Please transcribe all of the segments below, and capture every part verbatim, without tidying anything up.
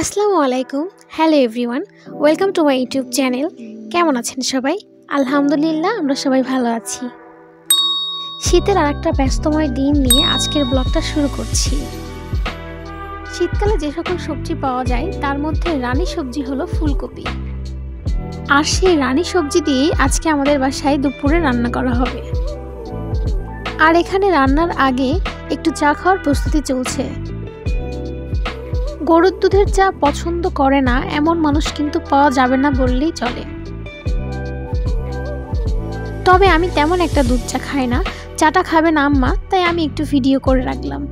আসসালামু আলাইকুম। Hello everyone, welcome to my YouTube channel. কেমন আছেন সবাই? আলহামদুলিল্লাহ, আমরা সবাই ভালো আছি। শীতের আর একটা ব্যস্তময় দিন নিয়ে আজকের ব্লগটা শুরু করছি। শীতকালে যে সকল সবজি পাওয়া যায় তার মধ্যে রানী সবজি হলো ফুলকপি। আর সেই রানী সবজি দিয়েই আজকে আমাদের বাসায় দুপুরে রান্না করা হবে। আর এখানে রান্নার আগে একটু চা খাওয়ার প্রস্তুতি চলছে। গরুর দুধের চা পছন্দ করে না এমন মানুষ কিন্তু পাওয়া যাবে না বললেই চলে। তবে আমি তেমন একটা দুধ চা খাই না, চাটা খাবেন আম্মা, তাই আমি একটু ভিডিও করে রাখলাম।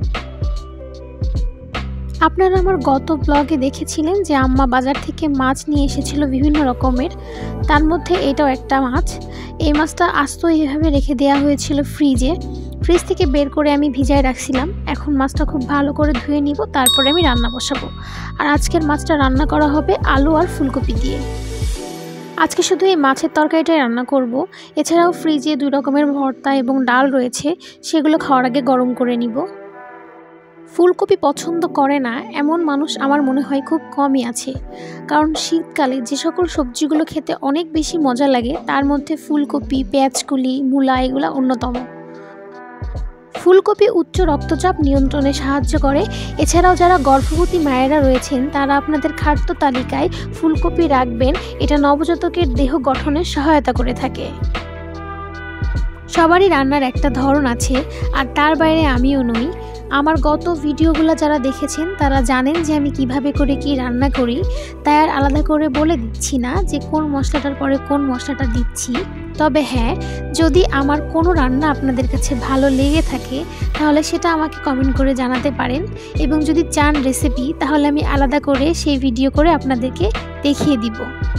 আপনারা আমার গত ব্লগে দেখেছিলেন যে আম্মা বাজার থেকে মাছ নিয়ে এসেছিল বিভিন্ন রকমের, তার মধ্যে এটাও একটা মাছ। এই মাছটা আস্ত এইভাবে রেখে দেওয়া হয়েছিল ফ্রিজে। ফ্রিজ থেকে বের করে আমি ভিজায় রাখছিলাম। এখন মাছটা খুব ভালো করে ধুয়ে নিব, তারপরে আমি রান্না বসাবো। আর আজকের মাছটা রান্না করা হবে আলু আর ফুলকপি দিয়ে। আজকে শুধু এই মাছের তরকারিটাই রান্না করব। এছাড়াও ফ্রিজে দুই রকমের ভর্তা এবং ডাল রয়েছে, সেগুলো খাওয়ার আগে গরম করে নিব। ফুলকপি পছন্দ করে না এমন মানুষ আমার মনে হয় খুব কমই আছে, কারণ শীতকালে যে সকল সবজিগুলো খেতে অনেক বেশি মজা লাগে তার মধ্যে ফুলকপি, পেঁয়াজকলি, মূলা এগুলো অন্যতম। ফুলকপি উচ্চ রক্তচাপ নিয়ন্ত্রণে সাহায্য করে। এছাড়াও যারা গর্ভবতী মায়েরা রয়েছেন তারা আপনাদের খাদ্য তালিকায় ফুলকপি রাখবেন, এটা নবজাতকের দেহ গঠনে সহায়তা করে থাকে। সবারই রান্নার একটা ধরন আছে, আর তার বাইরে আমিও নই। আমার গত ভিডিওগুলো যারা দেখেছেন তারা জানেন যে আমি কিভাবে করে কি রান্না করি, তাই আর আলাদা করে বলে দিচ্ছি না যে কোন মশলাটার পরে কোন মশলাটা দিচ্ছি। তবে হ্যাঁ, যদি আমার কোনো রান্না আপনাদের কাছে ভালো লেগে থাকে তাহলে সেটা আমাকে কমেন্ট করে জানাতে পারেন, এবং যদি চান রেসিপি তাহলে আমি আলাদা করে সেই ভিডিও করে আপনাদেরকে দেখিয়ে দিব।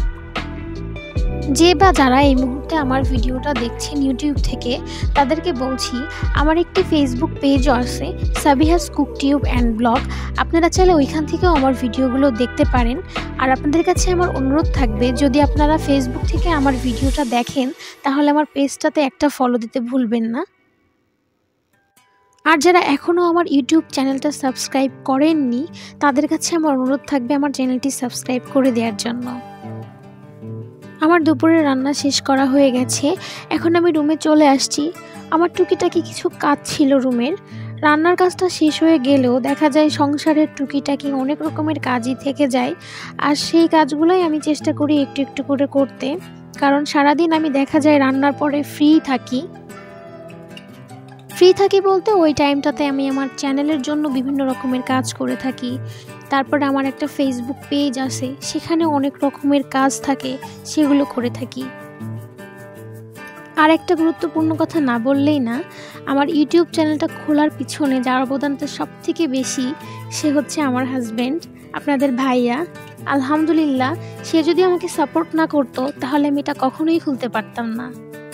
যে বা যারা এই মুহূর্তে আমার ভিডিওটা দেখছেন ইউটিউব থেকে, তাদেরকে বলছি আমার একটি ফেসবুক পেজও আছে, Sabiha's cook tube and blog. আপনারা চাইলে ওইখান থেকেও আমার ভিডিওগুলো দেখতে পারেন। আর আপনাদের কাছে আমার অনুরোধ থাকবে, যদি আপনারা ফেসবুক থেকে আমার ভিডিওটা দেখেন তাহলে আমার পেজটাতে একটা ফলো দিতে ভুলবেন না। আর যারা এখনও আমার ইউটিউব চ্যানেলটা সাবস্ক্রাইব করেননি তাদের কাছে আমার অনুরোধ থাকবে আমার চ্যানেলটি সাবস্ক্রাইব করে দেওয়ার জন্য। আমার দুপুরের রান্না শেষ করা হয়ে গেছে, এখন আমি রুমে চলে আসছি। আমার টুকিটাকি কিছু কাজ ছিল রুমের। রান্নার কাজটা শেষ হয়ে গেলেও দেখা যায় সংসারের টুকিটাকি অনেক রকমের কাজই থেকে যায়, আর সেই কাজগুলোই আমি চেষ্টা করি একটু একটু করে করতে, কারণ সারাদিন আমি দেখা যায় রান্নার পরে ফ্রি থাকি। ফ্রি থাকি বলতে ওই টাইমটাতে আমি আমার চ্যানেলের জন্য বিভিন্ন রকমের কাজ করে থাকি। তারপরে আমার একটা ফেসবুক পেজ আছে, সেখানে অনেক রকমের কাজ থাকে, সেগুলো করে থাকি। আর একটা গুরুত্বপূর্ণ কথা না বললেই না, আমার ইউটিউব চ্যানেলটা খোলার পিছনে যার অবদানটা সব থেকে বেশি সে হচ্ছে আমার হাজব্যান্ড, আপনাদের ভাইয়া। আলহামদুলিল্লাহ, সে যদি আমাকে সাপোর্ট না করতো তাহলে আমি এটা কখনোই খুলতে পারতাম না।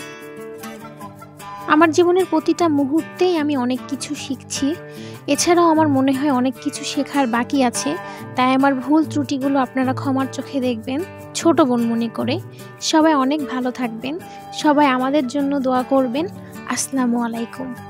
আমার জীবনের প্রতিটা মুহূর্তেই আমি অনেক কিছু শিখছি। এছাড়াও আমার মনে হয় অনেক কিছু শেখার বাকি আছে, তাই আমার ভুল ত্রুটিগুলো আপনারা ক্ষমার চোখে দেখবেন, ছোট বোন মনে করে। সবাই অনেক ভালো থাকবেন, সবাই আমাদের জন্য দোয়া করবেন। আসসালামু আলাইকুম।